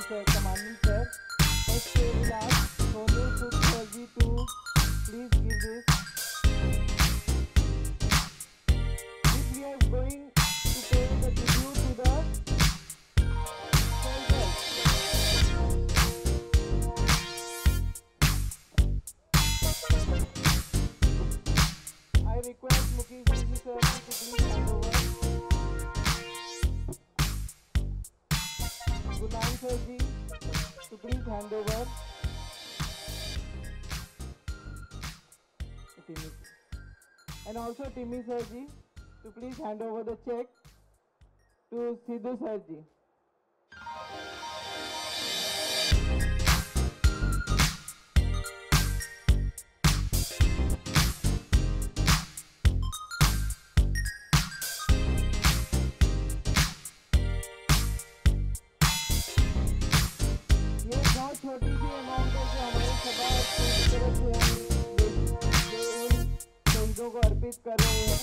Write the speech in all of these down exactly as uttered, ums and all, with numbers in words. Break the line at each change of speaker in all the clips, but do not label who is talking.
sir, commanding sir. Next we will ask Sonu Sood sir ji to please give this. If we are going to pay the tribute to the soldiers. I request Mukesh ji sir to please hand over. GuruNanak sir ji to please hand over. Timmy. And also Timmy sir ji to please hand over the check to Sidhu sir ji. ये बहुत छोटी सी amount है जो हमारे सभा की तरफ से हम शहीदों को अर्पित कर रहे हैं.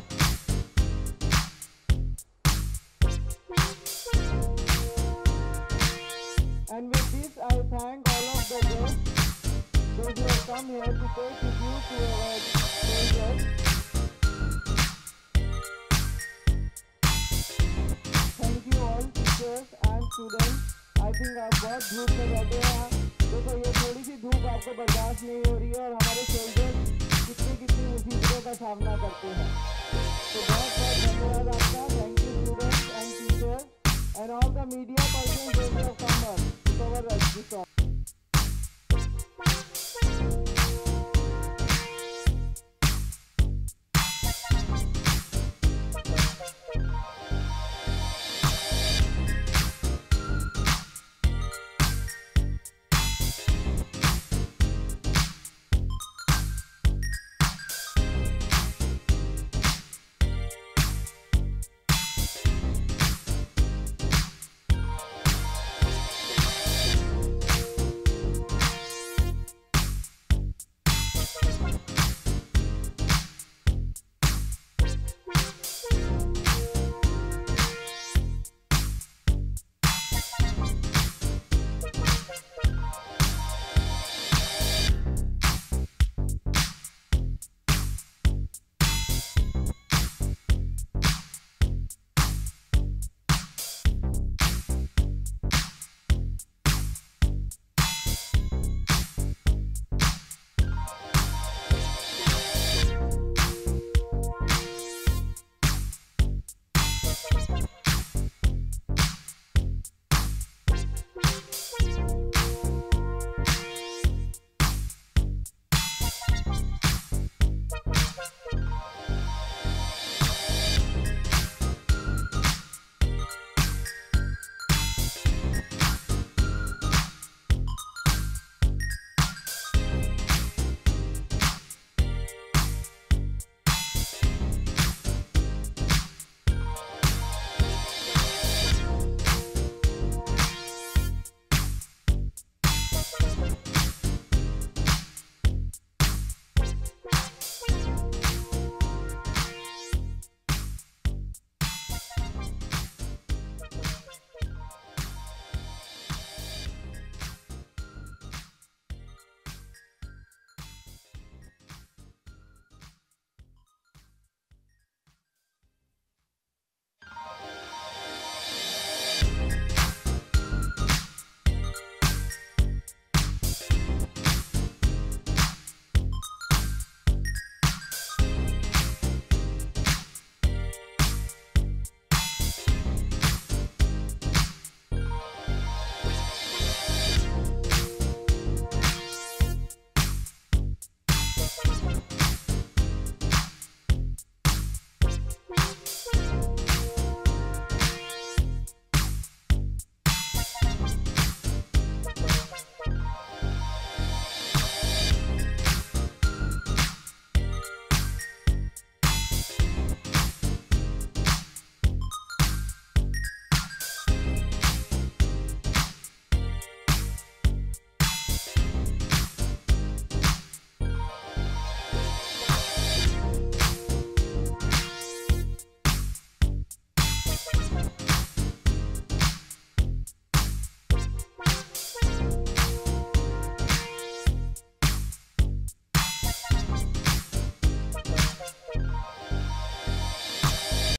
And with this I thank all of the guests those who have come here to pay tribute to our soldiers. Thank you all teachers and students. I think आप बहुत धूप में बैठे हैं. देखो ये थोड़ी सी धूप आपको बर्दाश्त नहीं हो रही है और हमारे सोल्जर्स कितनी कितनी मुसीबतों का सामना करते हैं. तो बहुत बहुत धन्यवाद आपका. Thank you students and teachers and all the media persons who have come to cover this.